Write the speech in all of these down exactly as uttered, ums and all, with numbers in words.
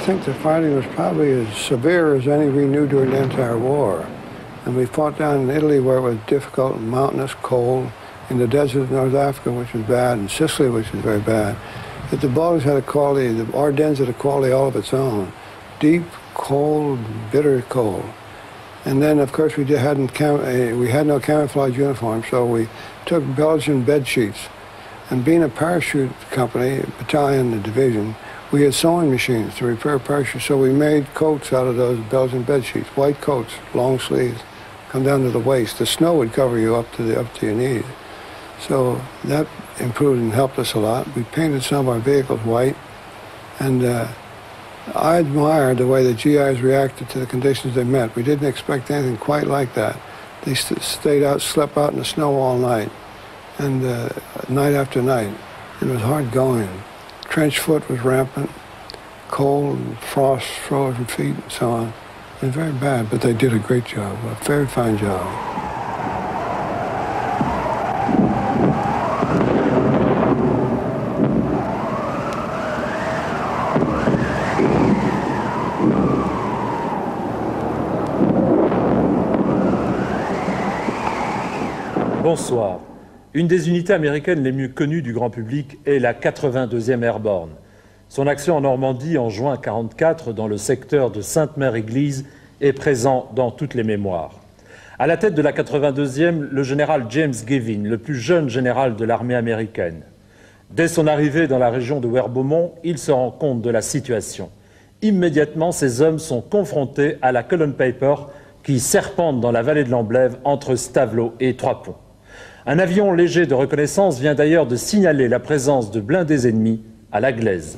think the fighting was probably as severe as any we knew during the entire war. And we fought down in Italy where it was difficult and mountainous, cold, in the desert of North Africa, which was bad, and Sicily, which was very bad. But the Balkans had a quality, the Ardennes had a quality all of its own. Deep, cold, bitter cold. And then, of course, we hadn't cam uh, we had no camouflage uniform, so we took Belgian bed sheets. And being a parachute company, battalion, and division, we had sewing machines to repair parachutes, so we made coats out of those Belgian bed sheets, white coats, long sleeves, come down to the waist. The snow would cover you up to the up to your knees. So that improved and helped us a lot. We painted some of our vehicles white, and uh, I admired the way the G Is reacted to the conditions they met. We didn't expect anything quite like that. They st stayed out, slept out in the snow all night, and uh, night after night. It was hard going. Trench foot was rampant, cold, frost, frozen feet, and so on. It was very bad, but they did a great job, a very fine job. Bonsoir. Une des unités américaines les mieux connues du grand public est la quatre-vingt-deuxième Airborne. Son action en Normandie en juin mille neuf cent quarante-quatre dans le secteur de Sainte-Mère-Église est présent dans toutes les mémoires. À la tête de la quatre-vingt-deuxième, le général James Gavin, le plus jeune général de l'armée américaine. Dès son arrivée dans la région de Werbomont, il se rend compte de la situation. Immédiatement, ses hommes sont confrontés à la colonne Piper qui serpente dans la vallée de l'Amblève entre Stavelot et Trois-Ponts. Un avion léger de reconnaissance vient d'ailleurs de signaler la présence de blindés ennemis à la Glaise.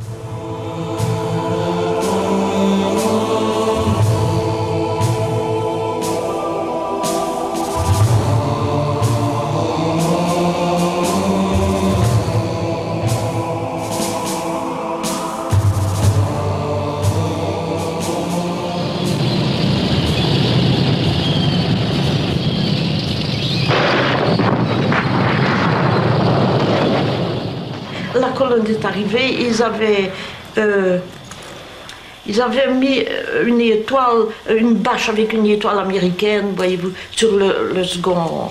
La colonne est arrivée, ils avaient, euh, ils avaient mis une étoile, une bâche avec une étoile américaine, voyez-vous, sur le, le second,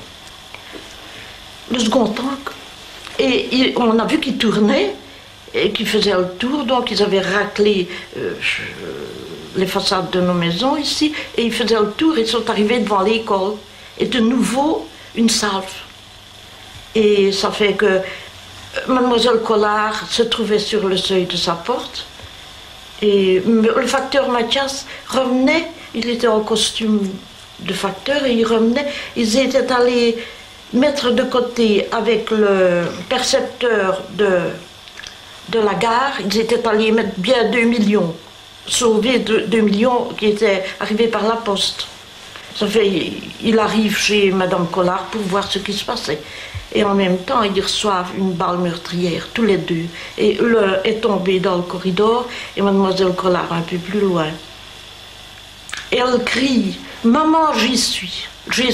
le second tank. Et il, on a vu qu'ils tournaient et qu'ils faisaient le tour, donc ils avaient raclé euh, les façades de nos maisons ici, et ils faisaient le tour et ils sont arrivés devant l'école. Et de nouveau, une salve. Et ça fait que Mademoiselle Collard se trouvait sur le seuil de sa porte et le facteur Mathias revenait, il était en costume de facteur et il revenait, ils étaient allés mettre de côté avec le percepteur de, de la gare, ils étaient allés mettre bien deux millions, sauver deux millions qui étaient arrivés par la poste. Ça fait, il arrive chez Madame Collard pour voir ce qui se passait. Et en même temps, ils reçoivent une balle meurtrière, tous les deux. Et l'un est tombé dans le corridor et Mademoiselle Collard un peu plus loin. Et elle crie « Maman, j'y suis, Jésus-Marie ».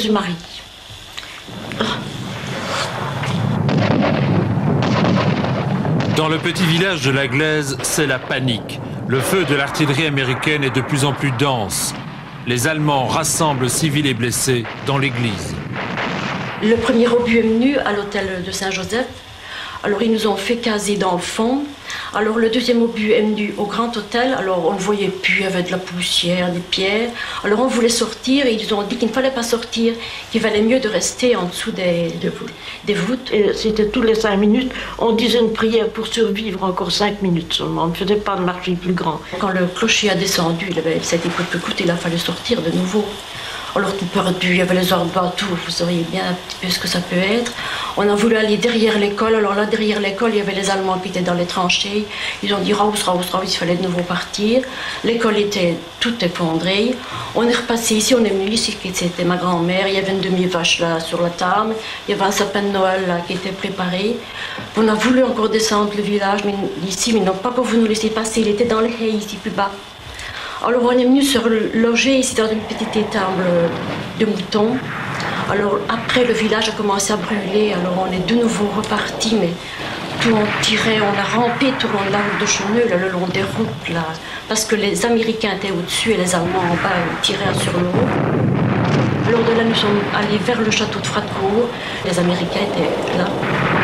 Dans le petit village de la Glaise, c'est la panique. Le feu de l'artillerie américaine est de plus en plus dense. Les Allemands rassemblent civils et blessés dans l'église. Le premier obus est venu à l'hôtel de Saint-Joseph. Alors ils nous ont fait caser dans le fond. Alors le deuxième obus est venu au grand hôtel. Alors on ne voyait plus, il y avait de la poussière, des pierres. Alors on voulait sortir et ils ont dit qu'il ne fallait pas sortir, qu'il valait mieux de rester en dessous des, de, des voûtes. Et c'était tous les cinq minutes, on disait une prière pour survivre encore cinq minutes seulement. On ne faisait pas de marché plus grand. Quand le clocher a descendu, il avait cette écoute de coûte, il a fallu sortir de nouveau. Alors tout perdu, il y avait les arbres partout, vous sauriez bien un petit peu ce que ça peut être. On a voulu aller derrière l'école, alors là derrière l'école il y avait les Allemands qui étaient dans les tranchées. Ils ont dit raus, raus, raus, il fallait de nouveau partir. L'école était toute effondrée. On est repassé ici, on est venu ici, c'était ma grand-mère, il y avait une demi-vache là sur la table, il y avait un sapin de Noël là qui était préparé. On a voulu encore descendre le village mais, ici, mais ils n'ont pas voulu nous laisser passer, il était dans les haies ici plus bas. Alors on est venu se loger ici dans une petite étable de moutons. Alors après le village a commencé à brûler, alors on est de nouveau reparti, mais partout on tirait, on a rampé tout le long de la route de Chauneul, le long des routes, là. Parce que les Américains étaient au-dessus et les Allemands en bas, ils tiraient sur le haut. Lors de là, nous sommes allés vers le château de Fradecourt. Les Américains étaient là.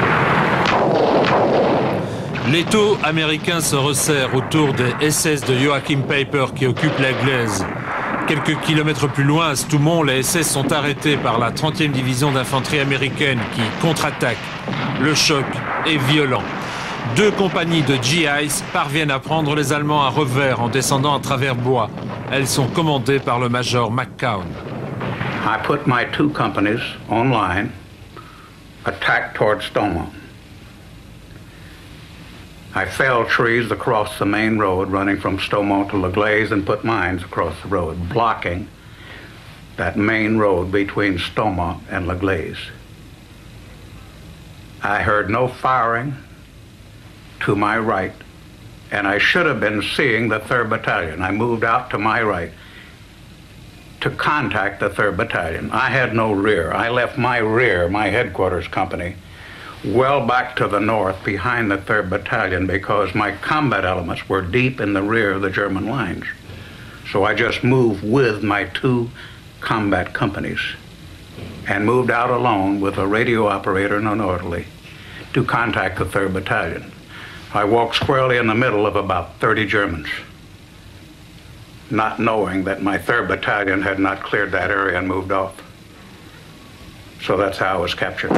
L'étau américain se resserre autour des S S de Joachim Peiper qui occupent la Glaise. Quelques kilomètres plus loin, à Stoumont, les S S sont arrêtés par la trentième division d'infanterie américaine qui contre-attaque. Le choc est violent. Deux compagnies de G Is parviennent à prendre les Allemands à revers en descendant à travers bois. Elles sont commandées par le major McCown. I put my two companies on line, attacked towards Stoumont. I felled trees across the main road running from Stoumont to La Glaise and put mines across the road, blocking that main road between Stoumont and La Glaise. I heard no firing to my right, and I should have been seeing the third Battalion. I moved out to my right to contact the third Battalion. I had no rear. I left my rear, my headquarters company, well back to the north behind the third Battalion because my combat elements were deep in the rear of the German lines. So I just moved with my two combat companies and moved out alone with a radio operator and an orderly to contact the third Battalion. I walked squarely in the middle of about thirty Germans, not knowing that my third Battalion had not cleared that area and moved off. So that's how I was captured.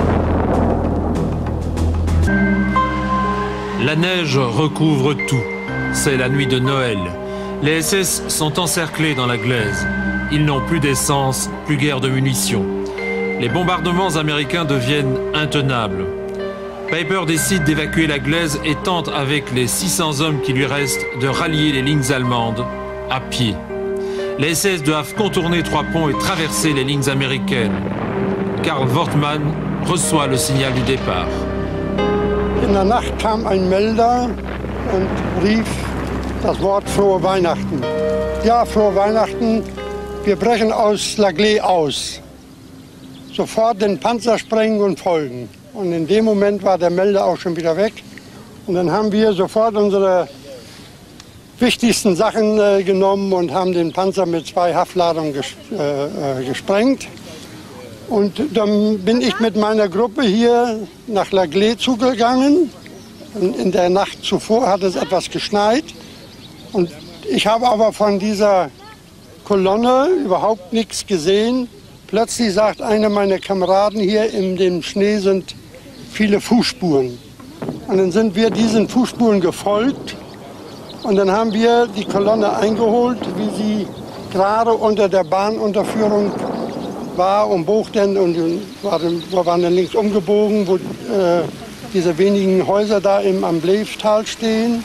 La neige recouvre tout. C'est la nuit de Noël. Les S S sont encerclés dans la Glaise. Ils n'ont plus d'essence, plus guère de munitions. Les bombardements américains deviennent intenables. Peiper décide d'évacuer la Glaise et tente avec les six cents hommes qui lui restent de rallier les lignes allemandes à pied. Les S S doivent contourner trois ponts et traverser les lignes américaines. Karl Wortmann reçoit le signal du départ. In der Nacht kam ein Melder und rief das Wort Frohe Weihnachten. Ja, Frohe Weihnachten, wir brechen aus La Glaise aus. Sofort den Panzer sprengen und folgen. Und in dem Moment war der Melder auch schon wieder weg. Und dann haben wir sofort unsere wichtigsten Sachen äh, genommen und haben den Panzer mit zwei Haftladungen ges äh, gesprengt. Und dann bin ich mit meiner Gruppe hier nach La Glaise zugegangen. Und in der Nacht zuvor hat es etwas geschneit. Und ich habe aber von dieser Kolonne überhaupt nichts gesehen. Plötzlich sagt einer meiner Kameraden, hier in dem Schnee sind viele Fußspuren. Und dann sind wir diesen Fußspuren gefolgt. Und dann haben wir die Kolonne eingeholt, wie sie gerade unter der Bahnunterführung war und bog dann und waren, wir waren dann links umgebogen, wo äh, diese wenigen Häuser da im, am Bleeftal stehen.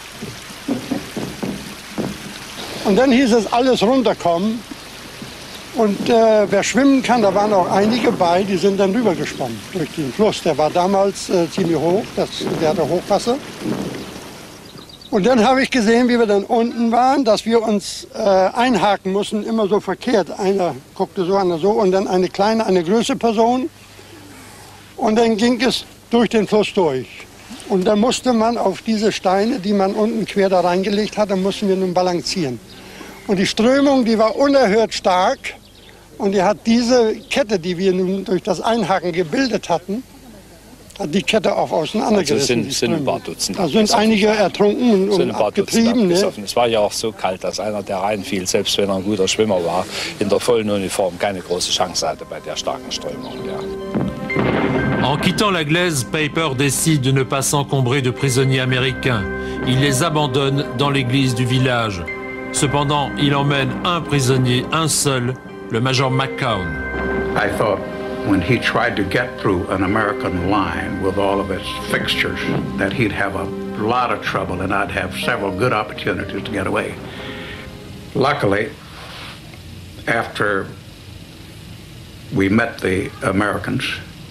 Und dann hieß es, alles runterkommen. Und äh, wer schwimmen kann, da waren auch einige bei, die sind dann rübergeschwommen durch den Fluss. Der war damals äh, ziemlich hoch, das, der hatte Hochwasser. Und dann habe ich gesehen, wie wir dann unten waren, dass wir uns äh, einhaken mussten, immer so verkehrt. Einer guckte so, einer so und dann eine kleine, eine größere Person. Und dann ging es durch den Fluss durch. Und dann musste man auf diese Steine, die man unten quer da reingelegt hatte, mussten wir nun balancieren. Und die Strömung, die war unerhört stark. Und die hat diese Kette, die wir nun durch das Einhaken gebildet hatten, hat die Kette auch auseinandergerissen. Also sind, sind ein paar Dutzend. Da sind einige ertrunken und, und abgetrieben. Ne? Es war ja auch so kalt, dass einer, der reinfiel, selbst wenn er ein guter Schwimmer war, in der vollen Uniform keine große Chance hatte bei der starken Strömung. Ja. En quittant la Glaise, Peiper décide de ne pas s'encombrer de prisonniers américains. Il les abandonne dans l'église du village. Cependant, il emmène un prisonnier, un seul, le major McCown. I thought when he tried to get through an American line with all of its fixtures that he'd have a lot of trouble and I'd have several good opportunities to get away. Luckily, after we met the Americans,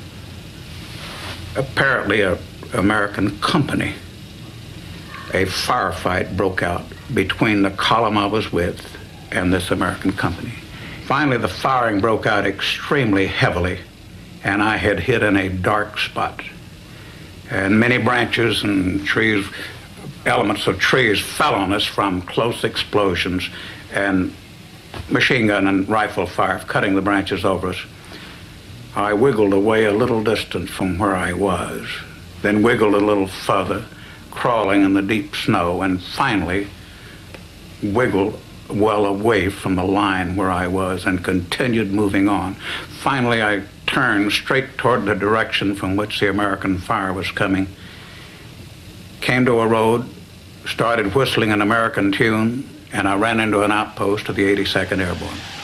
apparently an American company, a firefight broke out between the column I was with and this American company. Finally, the firing broke out extremely heavily, and I had hit in a dark spot. And many branches and trees, elements of trees fell on us from close explosions and machine gun and rifle fire cutting the branches over us. I wiggled away a little distance from where I was, then wiggled a little further, crawling in the deep snow, and finally wiggled well away from the line where I was and continued moving on. Finally, I turned straight toward the direction from which the American fire was coming, came to a road, started whistling an American tune, and I ran into an outpost of the eighty-second Airborne.